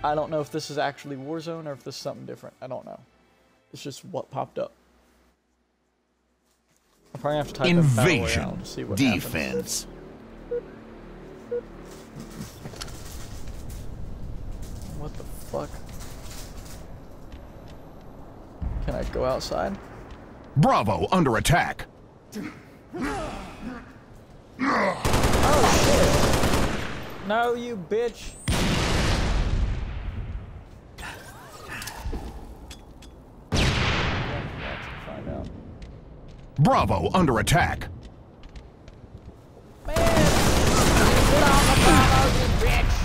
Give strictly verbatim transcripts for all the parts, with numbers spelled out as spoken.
I don't know if this is actually Warzone or if this is something different. I don't know. It's just what popped up. I'll probably have to type in Battle Royale to see what defense. happens. What the fuck? Can I go outside? Bravo under attack. Oh shit! No, you bitch! Find out. Bravo under attack. Man! Get off the Bravo, you bitch!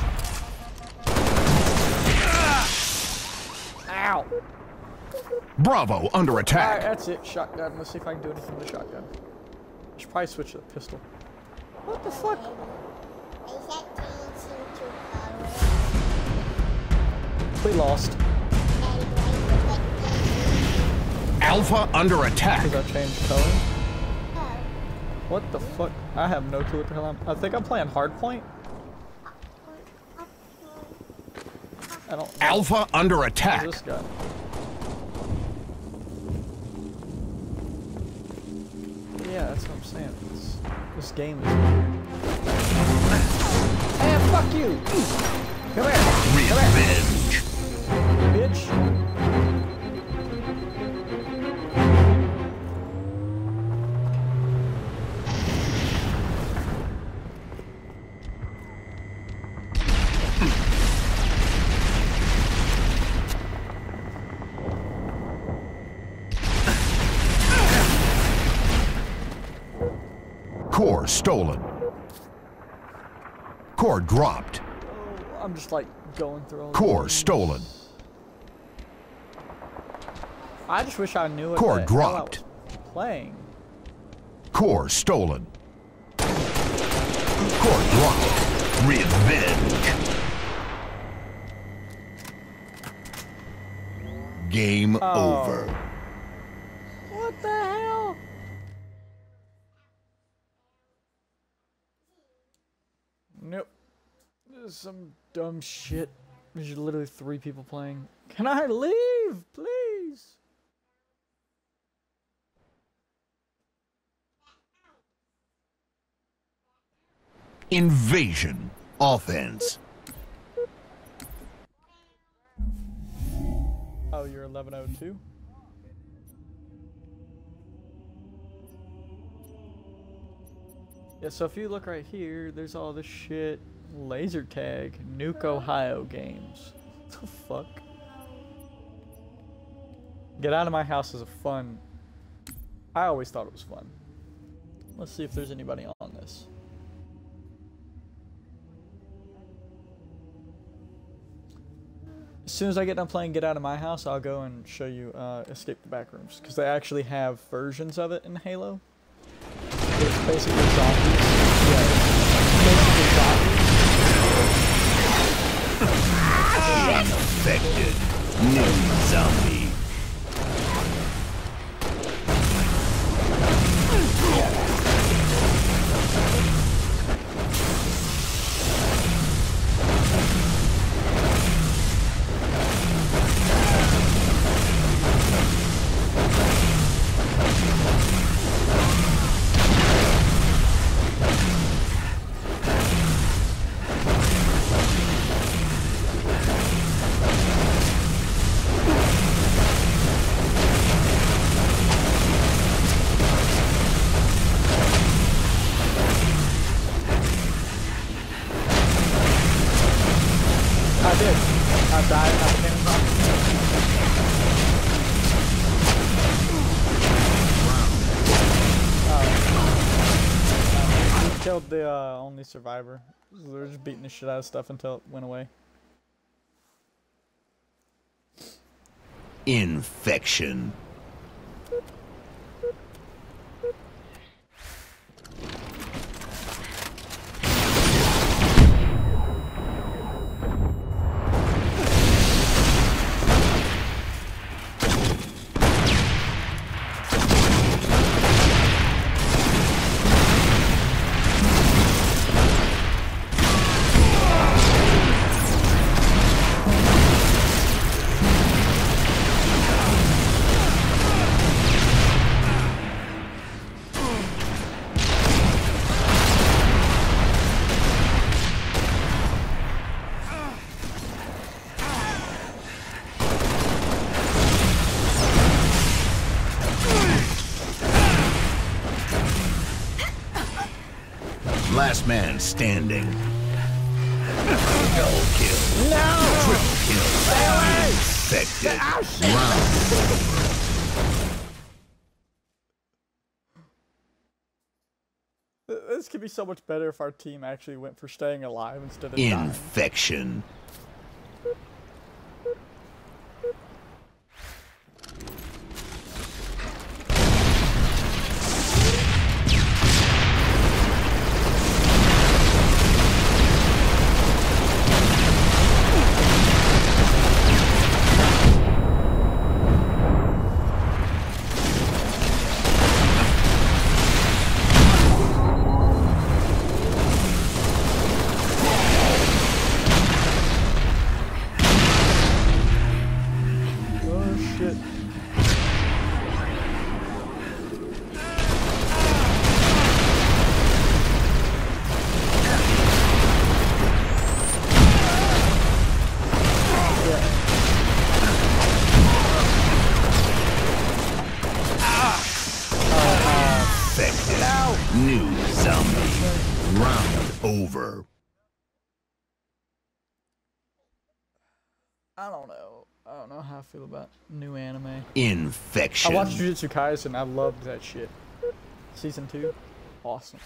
Ow! Bravo under attack. Alright, that's it. Shotgun. Let's see if I can do anything with the shotgun. I should probably switch to the pistol. What the fuck? We lost. Alpha under attack. Because I changed color. What the fuck? I have no clue what the hell I'm... I think I'm playing hardpoint. I don't know. Alpha under attack. Who's this guy? Yeah, that's what I'm saying. This, this game is weird. Hey, fuck you! Come here! Revenge. Come here, bitch! Core stolen. Core dropped. Oh, I'm just like going through all Core these. stolen. I just wish I knew what Core the dropped. hell I was playing. Core stolen. Core dropped. Revenge. Game Oh. over. What the hell? Nope. This is some dumb shit. There's literally three people playing. Can I leave, please? Invasion. Offense. Oh, you're eleven oh two? Yeah, so if you look right here, there's all this shit. Laser tag. Nuke Ohio games. What the fuck? Get out of my house is a fun. I always thought it was fun. Let's see if there's anybody on this. As soon as I get done playing Get Out of My House, I'll go and show you uh, Escape the Backrooms. Because they actually have versions of it in Halo. It's basically zombies. Yeah, it's basically zombies. Infected. New zombie. I did. I died and I became a zombie. Oh. We killed the uh, only survivor. They were just beating the shit out of stuff until it went away. Infection. Last man standing. Double kill. No! Triple kill. Infected. Round over. This could be so much better if our team actually went for staying alive instead of dying. Infection. New zombie. Round over. I don't know. I don't know how I feel about new anime. Infection. I watched Jujutsu Kaisen. I loved that shit. Season two, awesome.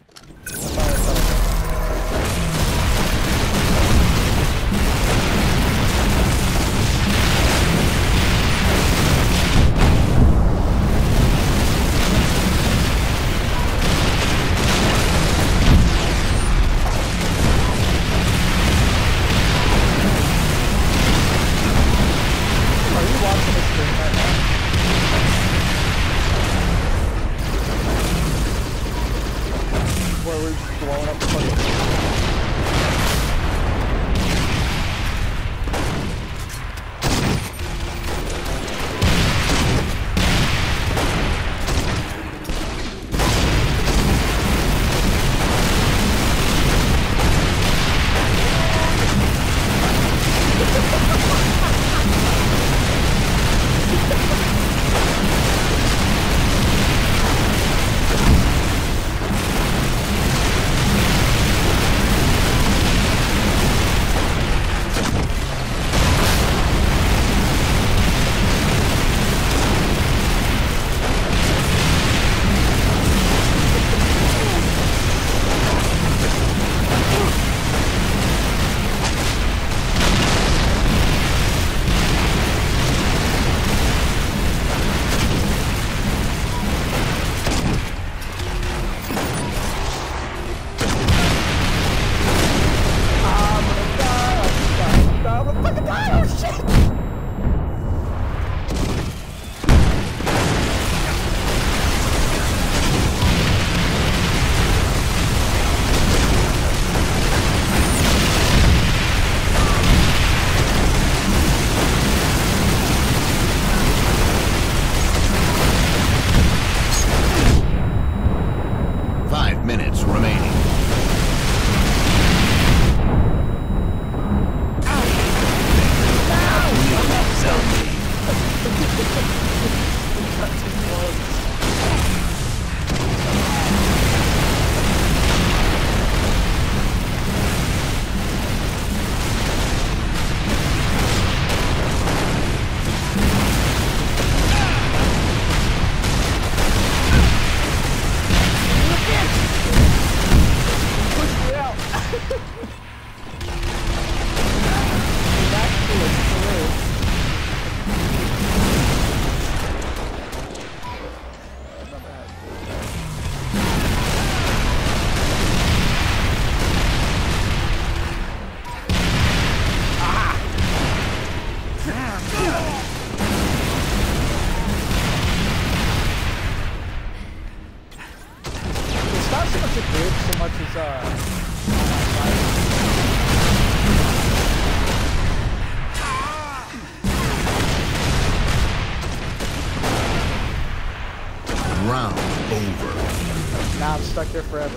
Round over. Now I'm stuck here forever.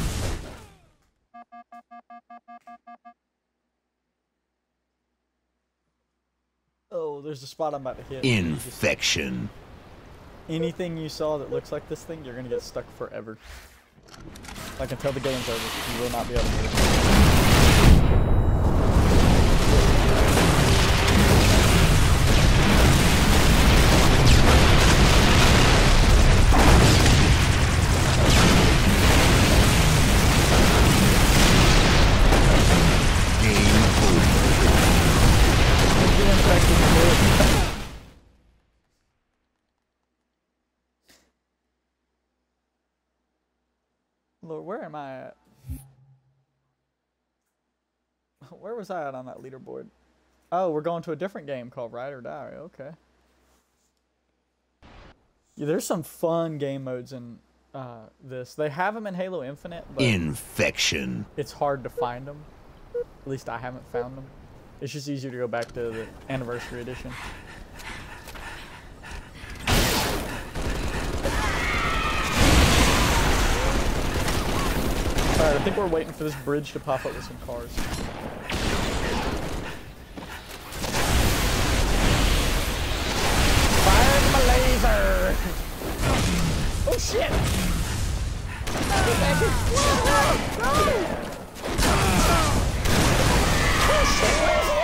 Oh, there's a spot I'm about to hit. Infection. Anything you saw that looks like this thing, you're gonna get stuck forever. Like until the game's over, you will not be able to move. Lord, where am I at? Where was I at on that leaderboard? Oh, we're going to a different game called Ride or Die. Okay. Yeah, there's some fun game modes in uh, this. They have them in Halo Infinite, but Infection. It's hard to find them. At least I haven't found them. It's just easier to go back to the Anniversary Edition. Alright, I think we're waiting for this bridge to pop up with some cars. Fire my laser! Oh shit! Get back here! No! No! Oh shit, where is he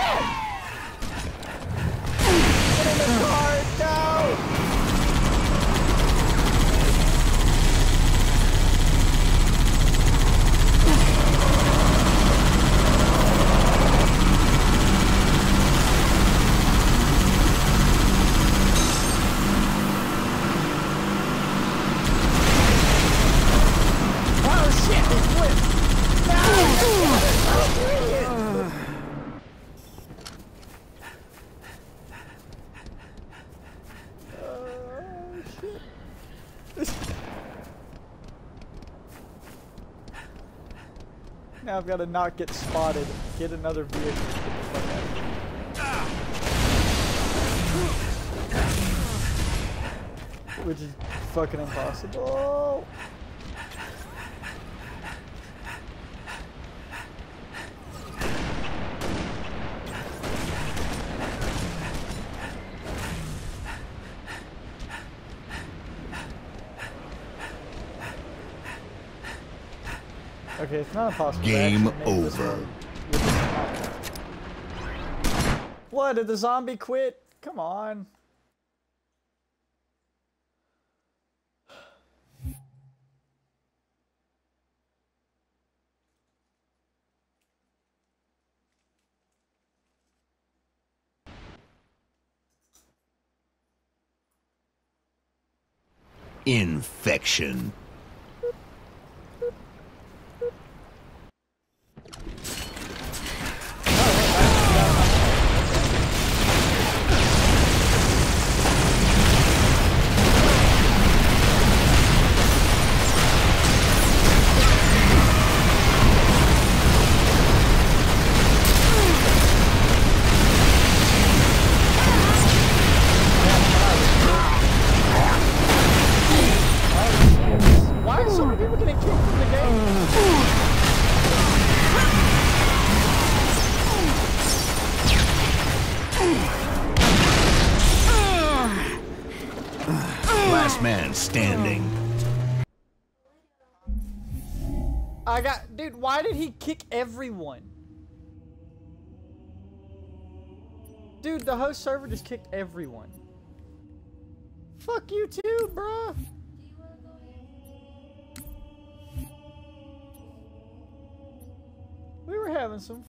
at? Get in the car! Go! Now I've got to not get spotted. Get another vehicle. Get the fuck out of here. Which is fucking impossible. Okay, it's not impossible. Game over. What? Did the zombie quit? Come on. Infection. Last man standing. I got, dude, why did he kick everyone? Dude, the host server just kicked everyone. Fuck you too, bruh. We were having some